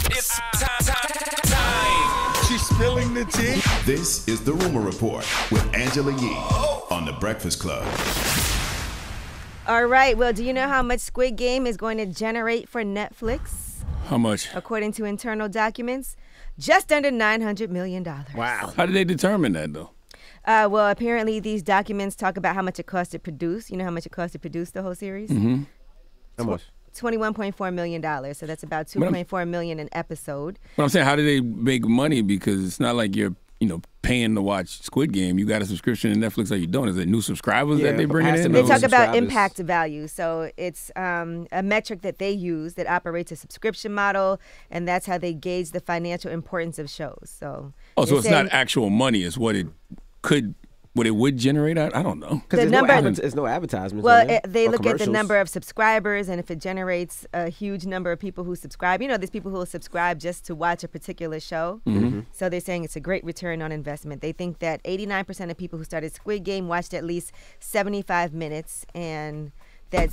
It's time. She's spilling the tea. This is The Rumor Report with Angela Yee on The Breakfast Club. All right. Well, do you know how much Squid Game is going to generate for Netflix? How much? According to internal documents, just under $900 million. Wow. How did they determine that, though? Well, apparently these documents talk about how much it cost to produce. You know how much it cost to produce the whole series? Mm-hmm. How much? $21.4 million. So that's about $2.4 million an episode. But I'm saying, how do they make money? Because it's not like you're, paying to watch Squid Game. You got a subscription to Netflix. How you doing? Is it new subscribers that they bring in? They talk about impact value. So it's a metric that they use that operates a subscription model, and that's how they gauge the financial importance of shows. So it's not actual money. It's what it would generate. I don't know. Because there's no advertisements. Well, they look at the number of subscribers, and if it generates a huge number of people who subscribe, there's people who will subscribe just to watch a particular show. Mm-hmm. So they're saying it's a great return on investment. They think that 89% of people who started Squid Game watched at least 75 minutes, and that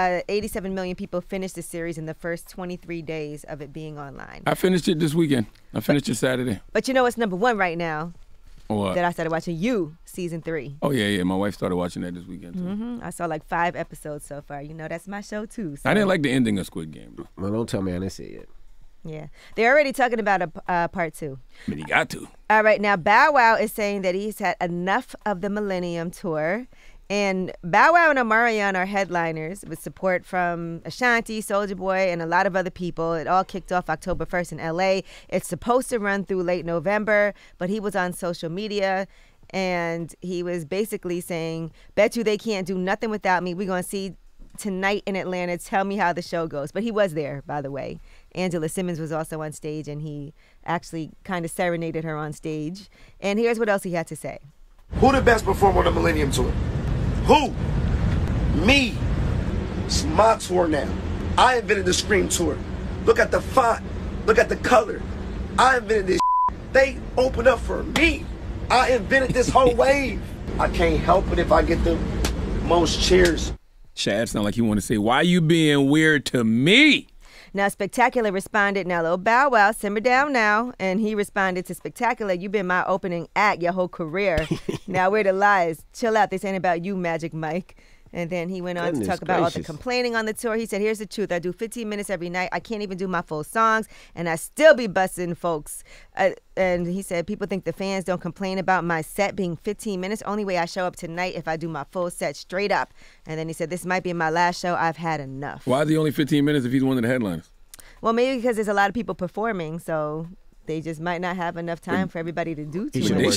87 million people finished the series in the first 23 days of it being online. I finished it this weekend. I finished it Saturday. But you know what's number one right now? What? That I started watching You, season 3. Oh, yeah. My wife started watching that this weekend, too. Mm-hmm. I saw like 5 episodes so far. That's my show, too. So. I didn't like the ending of Squid Game, though. Well, don't tell me I didn't see it yet. Yeah. They're already talking about a part 2. I mean, you got to. All right. Now, Bow Wow is saying that he's had enough of the Millennium Tour. And Bow Wow and Omarion are headliners with support from Ashanti, Soulja Boy, and a lot of other people. It all kicked off October 1st in L.A. It's supposed to run through late November, but he was on social media, and he was basically saying, bet you they can't do nothing without me. We're going to see tonight in Atlanta. Tell me how the show goes. But he was there, by the way. Angela Simmons was also on stage, and he actually kind of serenaded her on stage. And here's what else he had to say. Who the best performer on the Millennium Tour? Who? Me. It's my tour now. I invented the Scream Tour. Look at the font. Look at the color. I invented this. They opened up for me. I invented this whole wave. I can't help it if I get the most cheers. Shad sound like you want to say, why you being weird to me? Now, Spectacular responded, now, little Bow Wow, simmer down now. And he responded to Spectacular, you've been my opening act your whole career. Now, where the lies? Chill out. This ain't about you, Magic Mike. And then he went on to talk about all the complaining on the tour. He said, here's the truth. I do 15 minutes every night. I can't even do my full songs, and I still be busting folks. And he said, people think the fans don't complain about my set being 15 minutes. Only way I show up tonight if I do my full set straight up. And then he said, this might be my last show. I've had enough. Why is he only 15 minutes if he's one of the headliners? Well, maybe because there's a lot of people performing, so they just might not have enough time for everybody to do too much.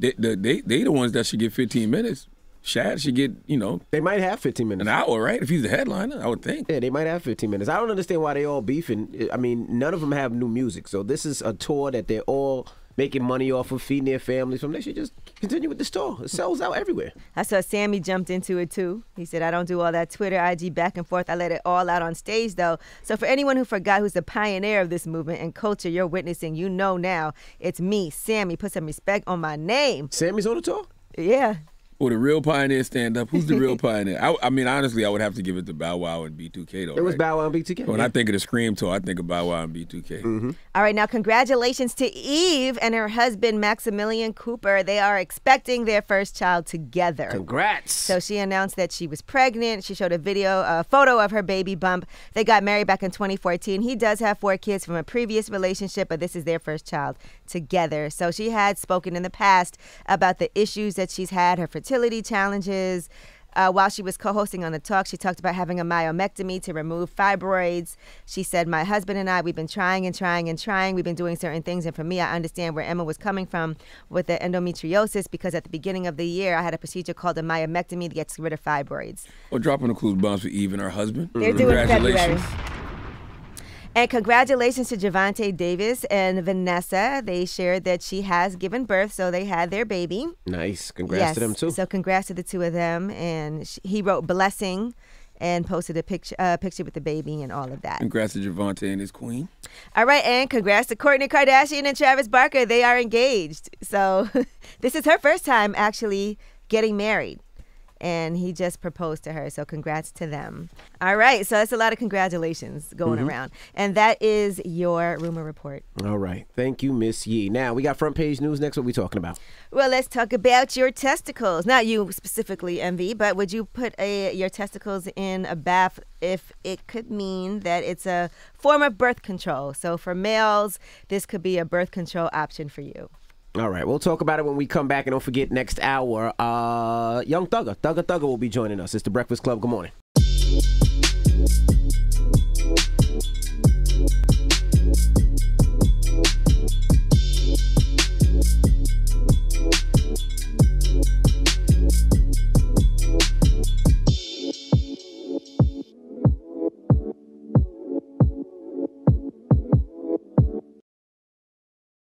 They the ones that should get 15 minutes. Shad should get, They might have 15 minutes. An hour, right? If he's the headliner, I would think. Yeah, they might have 15 minutes. I don't understand why they all beefing. I mean, none of them have new music. So this is a tour that they're all making money off of, feeding their families from. They should just continue with this tour. It sells out everywhere. I saw Sammy jumped into it too. He said, I don't do all that Twitter, IG back and forth. I let it all out on stage though. So for anyone who forgot who's the pioneer of this movement and culture you're witnessing, you know now, it's me, Sammy. Put some respect on my name. Sammy's on the tour? Yeah. Well, the real pioneer stand up. Who's the real pioneer? I mean, honestly, I would have to give it to Bow Wow and B2K, though. It was Bow Wow and B2K. When I think of the Scream Tour, I think of Bow Wow and B2K. Mm-hmm. All right, now congratulations to Eve and her husband, Maximilian Cooper. They are expecting their first child together. Congrats. So she announced that she was pregnant. She showed a photo of her baby bump. They got married back in 2014. He does have 4 kids from a previous relationship, but this is their first child together. So she had spoken in the past about the issues that she's had, her fertility challenges. While she was co-hosting on The Talk, she talked about having a myomectomy to remove fibroids. She said, my husband and I, we've been trying and trying and trying. We've been doing certain things. And for me, I understand where Emma was coming from with the endometriosis, because at the beginning of the year, I had a procedure called a myomectomy that gets rid of fibroids. Well, dropping the clues bombs for Eve and her husband. They're doing February. Congratulations. And congratulations to Javante Davis and Vanessa. They shared that she has given birth, so they had their baby. Nice. Congrats to them, too. So congrats to the two of them. And he wrote blessing and posted a picture with the baby and all of that. Congrats to Javante and his queen. All right, and congrats to Kourtney Kardashian and Travis Barker. They are engaged. So this is her first time actually getting married. and he just proposed to her. So congrats to them. All right, so that's a lot of congratulations going around. And that is your rumor report. All right. Thank you, Miss Yee. Now, we got front page news next. What are we talking about? Well, let's talk about your testicles. Not you specifically, MV, but would you put your testicles in a bath if it could mean that it's a form of birth control? So for males, this could be a birth control option for you. All right, we'll talk about it when we come back. And don't forget, next hour, Young Thugger will be joining us. It's The Breakfast Club. Good morning.